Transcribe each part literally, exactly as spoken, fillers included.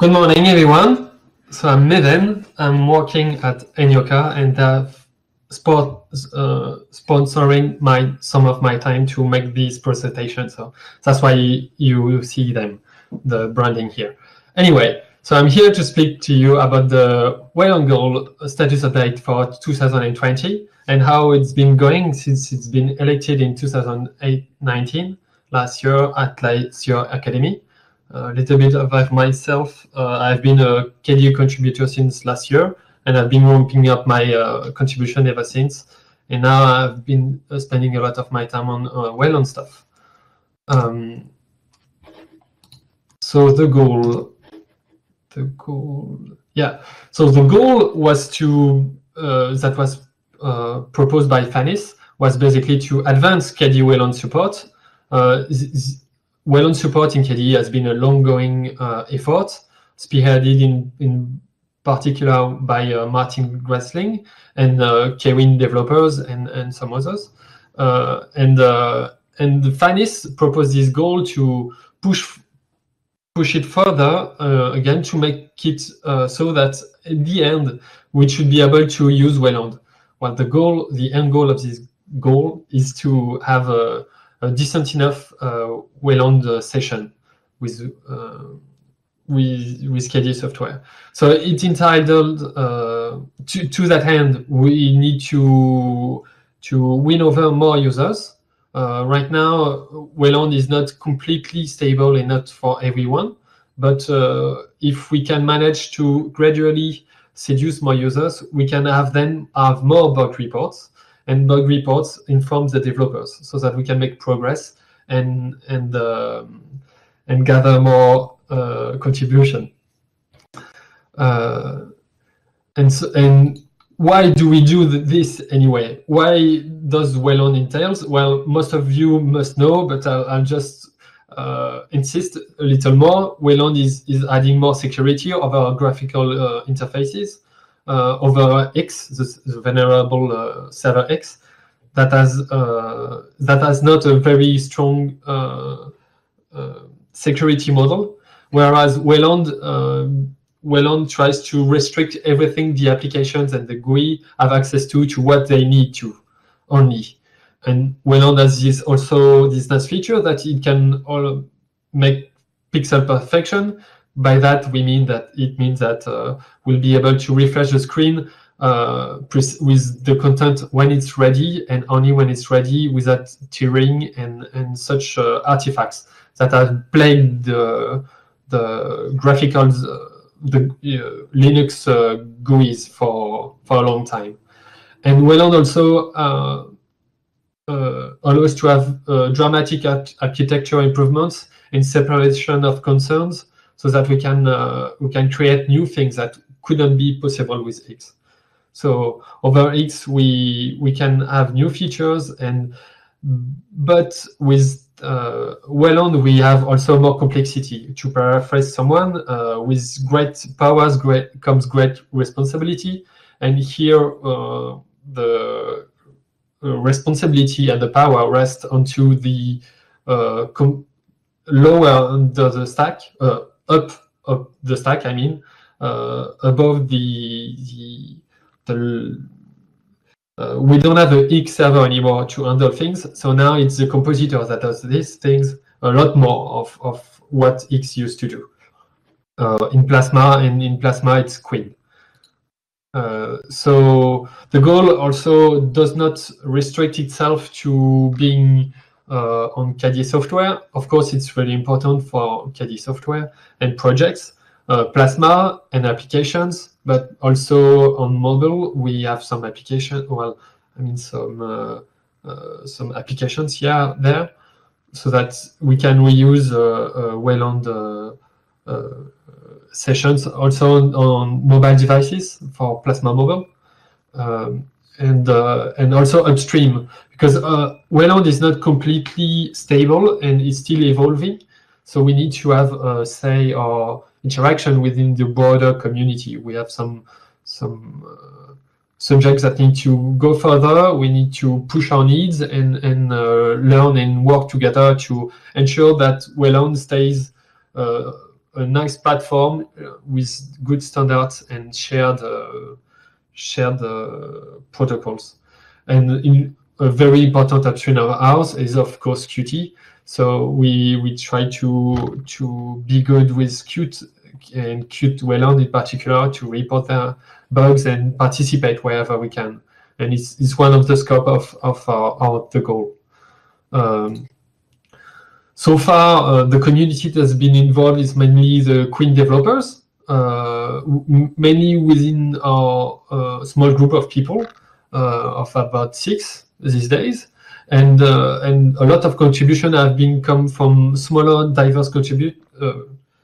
Good morning, everyone. So I'm Neven. I'm working at Enyoka and have sport, uh, sponsoring my some of my time to make this presentation. So that's why you see them, the branding here. Anyway, so I'm here to speak to you about the Wayland goal status update for two thousand twenty and how it's been going since it's been elected in two thousand nineteen, last year at Lightyear Academy. A little bit about myself. Uh, I've been a K D U contributor since last year, and I've been ramping up my uh, contribution ever since. And now I've been uh, spending a lot of my time on uh, Wayland stuff. Um, so the goal, the goal, yeah. So the goal was to uh, that was uh, proposed by FANIS was basically to advance K D U Wayland support. Uh, Wayland support in K D E has been a long-going uh, effort, spearheaded in, in particular by uh, Martin Gressling and uh, Kwin developers and, and some others. Uh, and uh, and the FANIS proposed this goal to push push it further, uh, again, to make it uh, so that at the end, we should be able to use Wayland. Well, the goal, the end goal of this goal is to have a a decent enough uh, Wayland uh, session with uh, with with K D E software. So it's entitled uh, to to that end. We need to to win over more users. Uh, right now, Wayland is not completely stable and not for everyone. But uh, if we can manage to gradually seduce more users, we can have then have more bug reports. And bug reports inform the developers so that we can make progress and and um, and gather more uh, contribution. Uh, and so, and why do we do this anyway? Why does Wayland entails? Well, most of you must know, but I'll, I'll just uh, insist a little more. Wayland is is adding more security over graphical uh, interfaces. Uh, over X, the, the venerable uh, server X, that has uh, that has not a very strong uh, uh, security model, whereas Wayland uh, Wayland tries to restrict everything the applications and the G U I have access to to what they need to only. And Wayland has this also this nice feature that it can all make pixel perfection. By that, we mean that it means that uh, we'll be able to refresh the screen uh, with the content when it's ready and only when it's ready without tearing and, and such uh, artifacts that have plagued the, the graphical, uh, the uh, Linux uh, G U Is for, for a long time. And Wayland also uh, uh, allows to have uh, dramatic architecture improvements in separation of concerns, so that we can uh, we can create new things that couldn't be possible with X. So over X we we can have new features, and but with uh, Wayland we have also more complexity. To paraphrase someone, uh, with great powers great, comes great responsibility, and here uh, the responsibility and the power rest onto the uh, lower under the stack. Uh, up up the stack, I mean, uh, above the the, the uh, we don't have a X server anymore to handle things, so now it's the compositor that does these things, a lot more of, of what X used to do. Uh, in Plasma, and in Plasma it's Kwin. Uh, so the goal also does not restrict itself to being Uh, on K D E software. Of course, it's really important for K D E software and projects, uh, Plasma and applications, but also on mobile, we have some application. Well, I mean some uh, uh, some applications here there, so that we can reuse uh, uh, Wayland uh, uh, sessions also on, on mobile devices for Plasma Mobile. Um, and uh, and also upstream, because uh, Wayland is not completely stable and is still evolving, so we need to have a say or interaction within the broader community. We have some some uh, subjects that need to go further. We need to push our needs and and uh, learn and work together to ensure that Wayland stays uh, a nice platform with good standards and shared uh, shared uh, protocols. And in, a very important upstream of ours is of course Qt. So we we try to to be good with Qt and Qt Wayland in particular to report their bugs and participate wherever we can. And it's it's one of the scope of of our, our the goal. Um, so far, uh, the community that's been involved is mainly the Queen developers, uh, mainly within our uh, small group of people uh, of about six these days, and uh, and a lot of contribution have been come from smaller, diverse contribute. Uh,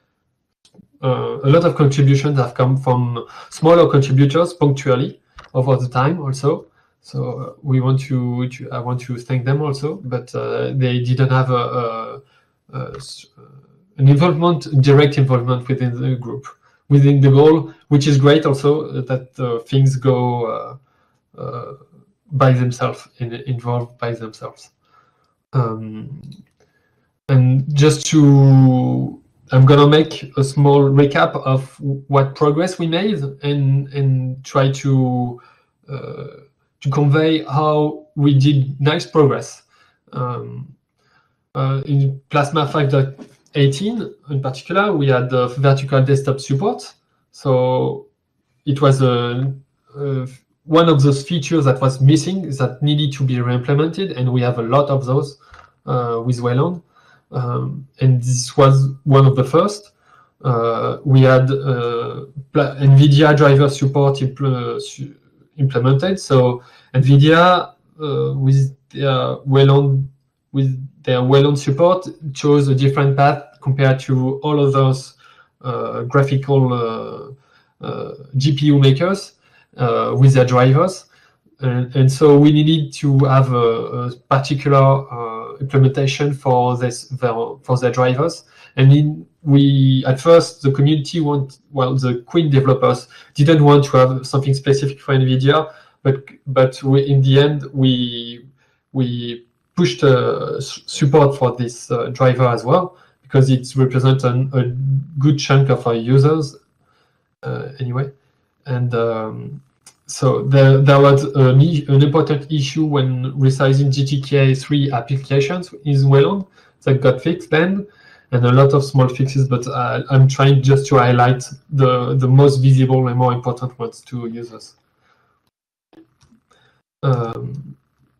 uh, a lot of contributions have come from smaller contributors punctually over the time also. So uh, we want to, to I want to thank them also, but uh, they didn't have a, a, a, an involvement, direct involvement within the group, within the goal, which is great also that uh, things go uh, uh, by themselves, in, involved by themselves. Um, and just to, I'm gonna make a small recap of what progress we made and and try to uh, to convey how we did nice progress. Um, uh, in Plasma five point eighteen, in particular, we had the vertical desktop support. So it was a, a one of those features that was missing that needed to be re-implemented, and we have a lot of those uh, with Wayland. Um, and this was one of the first. Uh, we had uh, NVIDIA driver support impl su implemented. So NVIDIA uh, with their Wayland with their Wayland support chose a different path compared to all of those uh, graphical uh, uh, G P U makers. Uh, with their drivers, and, and so we needed to have a, a particular uh, implementation for this for their drivers. And in, we at first the community want well the Queen developers didn't want to have something specific for NVIDIA, but but we, in the end we we pushed uh, support for this uh, driver as well, because it represents an, a good chunk of our users uh, anyway. And um, so there, there was an, an important issue when resizing G T K A three applications in Wayland that got fixed then, and a lot of small fixes, but I, I'm trying just to highlight the, the most visible and more important ones to users. Um,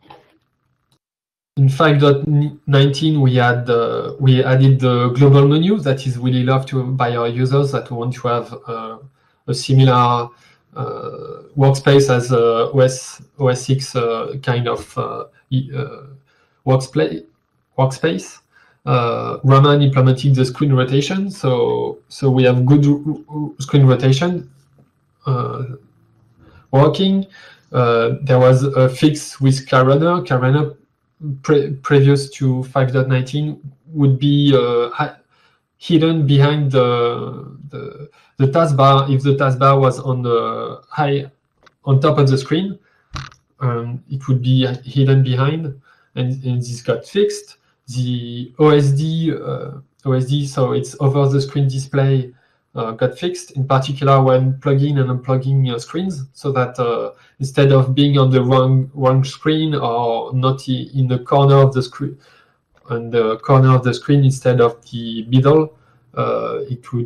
in five point nineteen, we had uh, we added the global menu that is really loved to by our users that want to have uh, a similar uh, workspace as uh, O S O S X uh, kind of uh, uh, workspace. Workspace. Uh, Raman implementing the screen rotation, so so we have good screen rotation uh, working. Uh, there was a fix with Carrunner. Carrunner pre previous to five point nineteen would be uh, hidden behind the, the the taskbar if the taskbar was on the high on top of the screen. Um, it would be hidden behind, and, and this got fixed. The O S D uh, O S D, so it's over the screen display, uh, got fixed, in particular when plugging and unplugging uh, screens, so that uh, instead of being on the wrong wrong screen or not in the corner of the screen, on the corner of the screen instead of the middle, uh, it would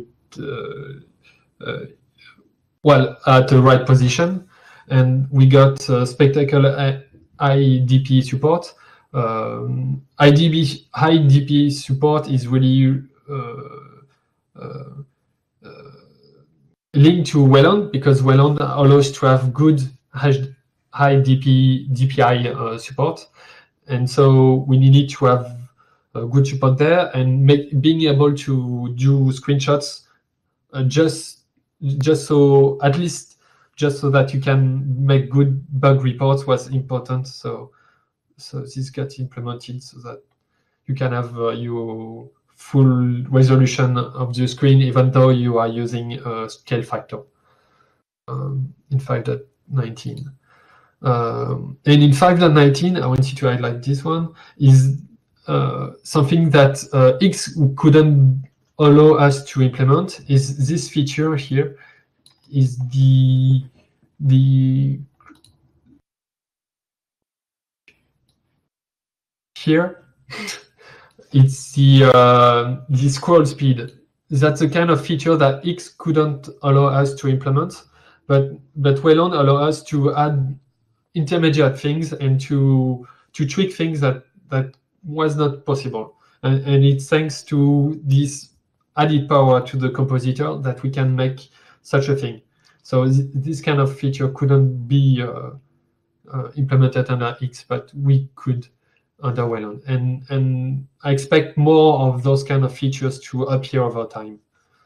uh, uh, well at the right position. And we got uh, spectacular I D P support. Um, I D P, high D P support is really uh, uh, uh, linked to Wayland, because Wayland allows to have good high D P D P I uh, support, and so we needed to have uh, good support there, and make, being able to do screenshots uh, just just so at least just so that you can make good bug reports was important. So. So this got implemented so that you can have uh, your full resolution of the screen, even though you are using a scale factor um, in five point nineteen. Um, and in five point nineteen, I wanted to highlight this one, is uh, something that uh, X couldn't allow us to implement is this feature here, is the the here it's the uh, the scroll speed. That's the kind of feature that X couldn't allow us to implement, but but Wayland allow us to add intermediate things and to to tweak things that that was not possible. And, and it's thanks to this added power to the compositor that we can make such a thing. So th this kind of feature couldn't be uh, uh, implemented under X, but we could under Wayland. And, and I expect more of those kind of features to appear over time.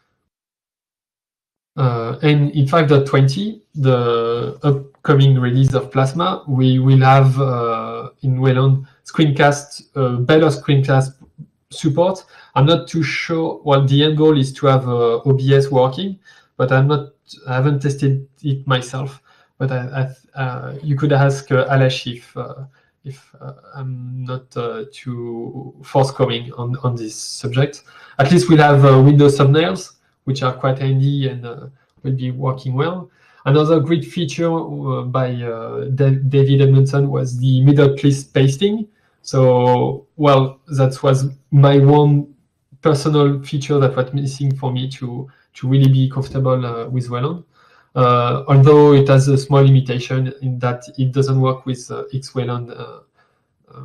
Uh, and in five point twenty, the upcoming release of Plasma, we will have uh, in Wayland screencast, uh, better screencast support. I'm not too sure. Well, the end goal is to have uh, O B S working, but I'm not. I haven't tested it myself. But I, I, uh, you could ask uh, Alash if uh, if uh, I'm not uh, too forthcoming on on this subject. At least we'll have uh, Windows thumbnails, which are quite handy and uh, will be working well. Another great feature uh, by uh, David Edmondson was the middle click pasting. So, well, that was my one personal feature that was missing for me to, to really be comfortable uh, with Wayland. Uh, although it has a small limitation in that it doesn't work with uh, X Wayland, uh, uh,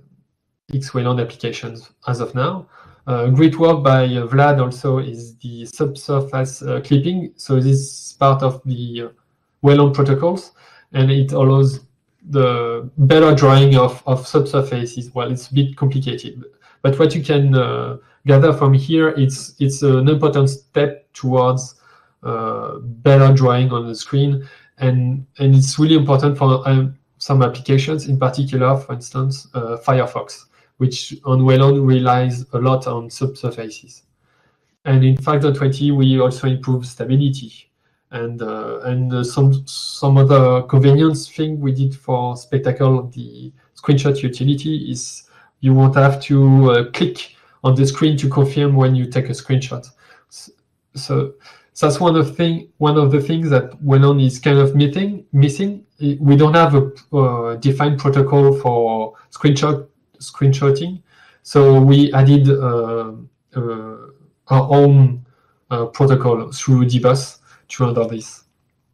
X Wayland applications as of now. Uh, great work by uh, Vlad also is the subsurface uh, clipping. So this is part of the uh, Wayland protocols, and it allows the better drawing of, of subsurfaces. Well, it's a bit complicated, but what you can uh, gather from here, it's it's an important step towards uh, better drawing on the screen, and and it's really important for um, some applications, in particular, for instance, uh, Firefox, which on Wayland relies a lot on subsurfaces. And in five point twenty, we also improve stability. And uh, and uh, some some other convenience thing we did for Spectacle, the screenshot utility, is you won't have to uh, click on the screen to confirm when you take a screenshot. So, so that's one of thing one of the things that Wayland is kind of missing. Missing. We don't have a uh, defined protocol for screenshot screenshotting, so we added uh, uh, our own uh, protocol through D bus to handle this.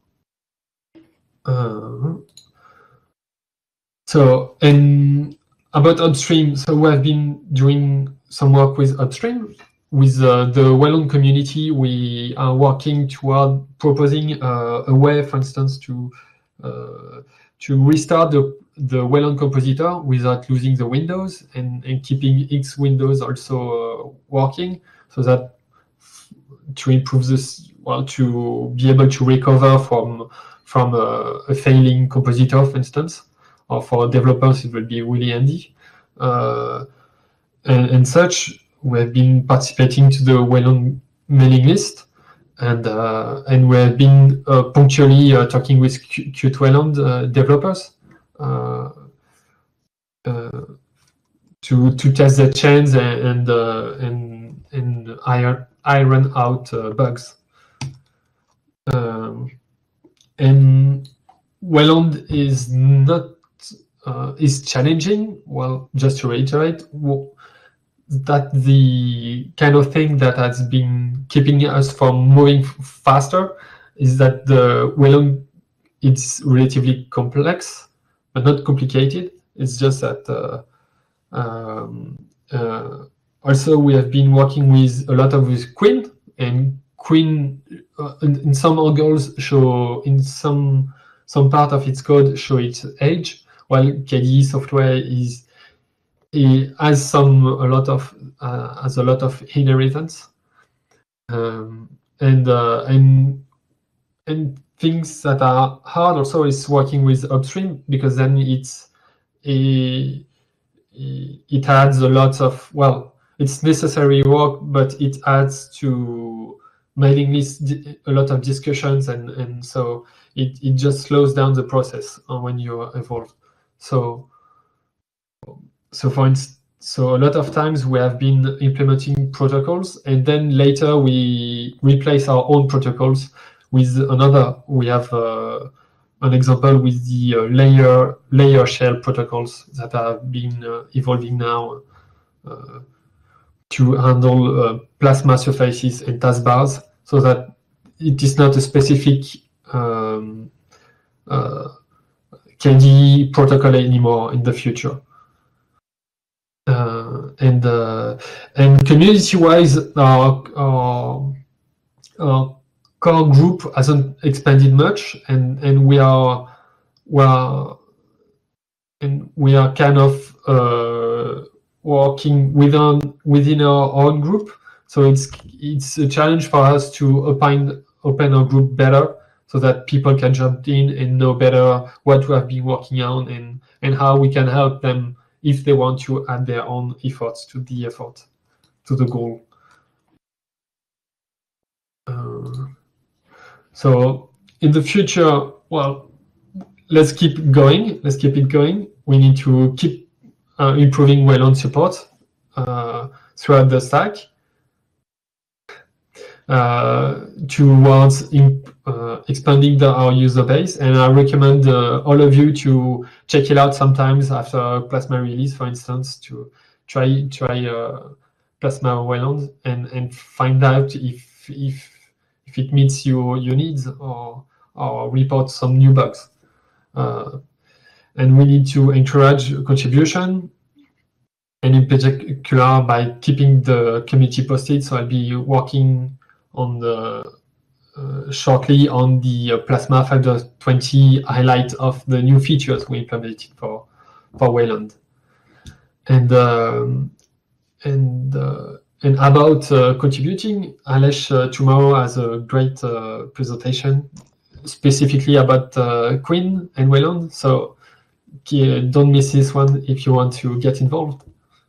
Uh, so, and about Upstream, so we have been doing some work with Upstream. With uh, the Wayland community, we are working toward proposing uh, a way, for instance, to uh, to restart the the Wayland compositor without losing the windows, and, and keeping X windows also uh, working, so that to improve this, well, to be able to recover from from a, a failing compositor, for instance, or for developers, it will be really handy. Uh, and, and such, we have been participating to the Wayland mailing list, and uh, and we have been uh, punctually uh, talking with Qt Wayland uh, developers uh, uh, to to test the chains and and uh, and, and iron iron out uh, bugs. Um, and Wayland is not uh, is challenging. Well, just to reiterate, that the kind of thing that has been keeping us from moving faster is that the Wayland, it's relatively complex, but not complicated. It's just that uh, um, uh, also we have been working with a lot of with Queen, and Queen uh, in, in some angles show in some some part of its code show its age, while K D E software is it has some a lot of uh, has a lot of inheritance, um, and uh, and and things that are hard also is working with Upstream, because then it's a, it adds a lot of, well, it's necessary work, but it adds to mailing list a lot of discussions, and and so it it just slows down the process when you evolve. So. So for instance, so a lot of times we have been implementing protocols, and then later we replace our own protocols with another. We have uh, an example with the uh, layer layer shell protocols that have been uh, evolving now uh, to handle uh, plasma surfaces and taskbars, so that it is not a specific um, uh, K D E protocol anymore in the future. Uh, and uh, and community-wise, our, our, our core group hasn't expanded much, and and we are we are and we are kind of uh, working within within our own group. So it's it's a challenge for us to open open our group better, so that people can jump in and know better what we have been working on, and and how we can help them if they want to add their own efforts to the effort, to the goal. Uh, so in the future, well, let's keep going. Let's keep it going. We need to keep uh, improving Wayland support uh, throughout the stack uh, towards in, uh, expanding the, our user base. And I recommend uh, all of you to check it out sometimes after Plasma release, for instance, to try try uh, Plasma Wayland and and find out if if if it meets your your needs, or or report some new bugs. Uh, and we need to encourage contribution, and in particular by keeping the community posted. So I'll be working on the uh, shortly on the uh, Plasma five point twenty highlight of the new features we implemented for for Wayland. And um, and uh, and about uh, contributing, Alesh uh, tomorrow has a great uh, presentation specifically about uh, Queen and Wayland. So uh, don't miss this one if you want to get involved.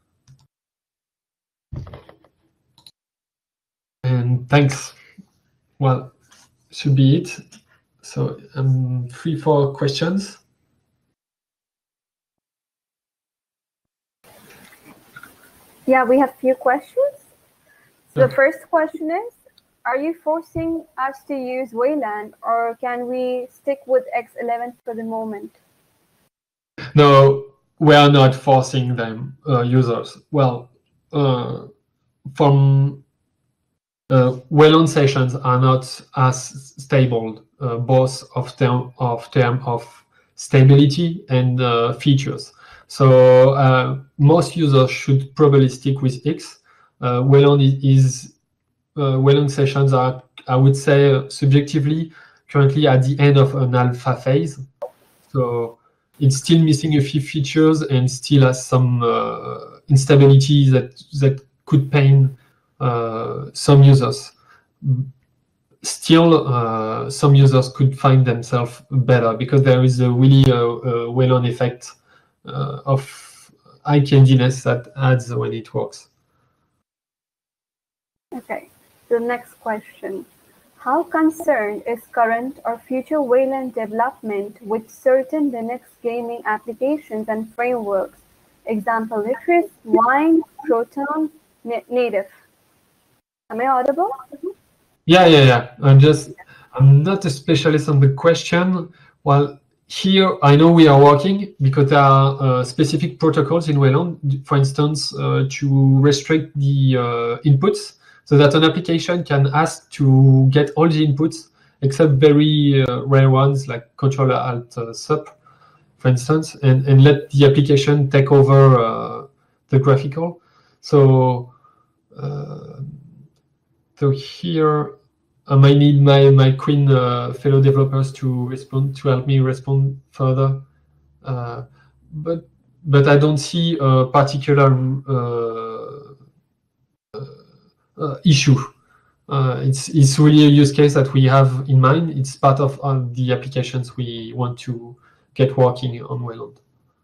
And thanks. Well, should be it. So I'm um, free for questions. Yeah, we have a few questions. So the first question is, are you forcing us to use Wayland, or can we stick with X eleven for the moment? No, we are not forcing them, uh, users. Well, uh, from uh, Wayland sessions are not as stable, uh, both of term of term of stability and uh, features. So uh, most users should probably stick with X. Uh, Wayland is uh, Wayland sessions are, I would say, uh, subjectively currently at the end of an alpha phase. So it's still missing a few features and still has some uh, instability that that could pain uh, some users. Still, uh, some users could find themselves better because there is a really uh, a Wayland effect uh, of eye candiness that adds when it works. Okay, the next question. How concerned is current or future Wayland development with certain Linux gaming applications and frameworks? Example, Licorice, Wine, Proton, Native. Am I audible? Yeah, yeah, yeah. I'm just, I'm not a specialist on the question. Well, here I know we are working because there are uh, specific protocols in Wayland, for instance, uh, to restrict the uh, inputs, so that an application can ask to get all the inputs except very uh, rare ones like Control Alt uh, Sup, for instance, and, and let the application take over uh, the graphical. So, uh, so here I might need my my Queen uh, fellow developers to respond to help me respond further, uh, but but I don't see a particular uh, uh, issue. Uh, it's it's really a use case that we have in mind. It's part of uh, the applications we want to get working on Wayland.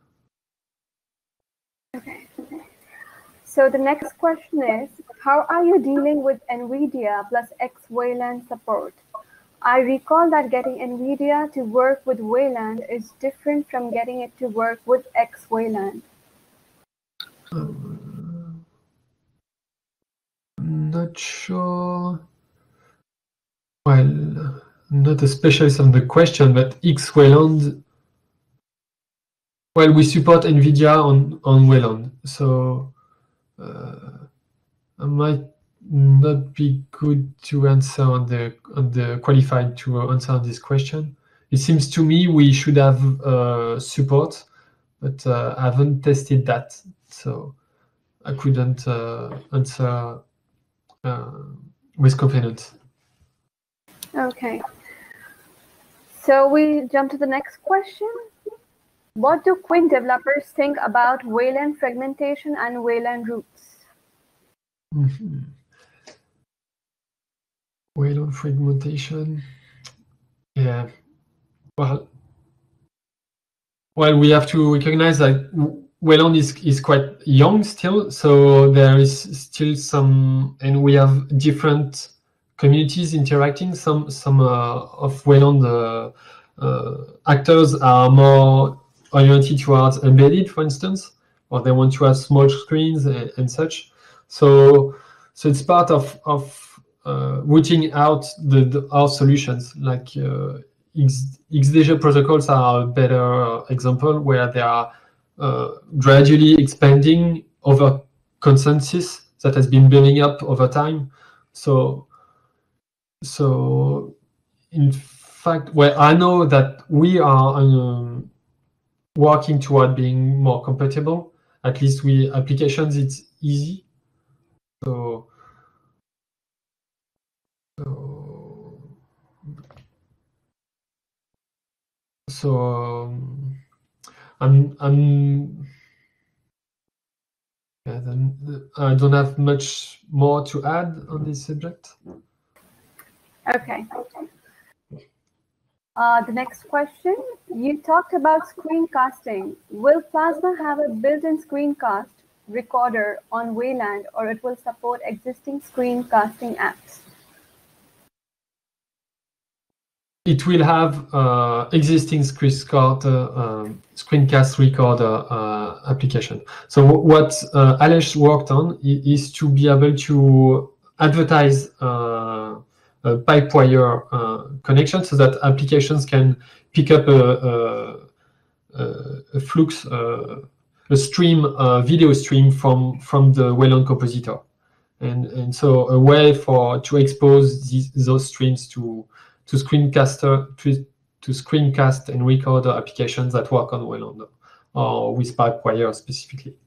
Okay. So the next question is, how are you dealing with NVIDIA plus X Wayland support? I recall that getting NVIDIA to work with Wayland is different from getting it to work with X Wayland. Um, not sure. Well, I'm not a specialist on the question, but X Wayland. Well, we support NVIDIA on on Wayland, so uh, I might not be good to answer on the on the qualified to answer this question. It seems to me we should have uh, support, but uh, I haven't tested that, so I couldn't uh, answer uh, with confidence. Okay. So we jump to the next question. What do Qwen developers think about Wayland fragmentation and Wayland roots? Mm-hmm. Wayland fragmentation. Yeah. Well, well, we have to recognize that Wayland is is quite young still, so there is still some, and we have different communities interacting. Some some uh, of Wayland uh, uh, actors are more oriented towards embedded, for instance, or they want to have small screens and, and such. So so it's part of of uh, rooting out the, the our solutions. Like uh, X, XDG protocols are a better example where they are uh, gradually expanding over consensus that has been building up over time. So so in fact, well, I know that we are um, working toward being more compatible. At least with applications, it's easy. So, so, so um, I'm, I'm, yeah, then I don't have much more to add on this subject. Okay. Uh, the next question, you talked about screencasting. Will Plasma have a built-in screencast recorder on Wayland, or it will support existing screencasting apps? It will have uh, existing screencast, uh, screencast recorder uh, application. So what uh, Aleš worked on is to be able to advertise uh, a PipeWire uh, connection so that applications can pick up a, a, a Flux, uh, a stream, a video stream from from the Wayland compositor, and and so a way for to expose these, those streams to to screencaster to, to screencast and recorder applications that work on Wayland or with PipeWire specifically.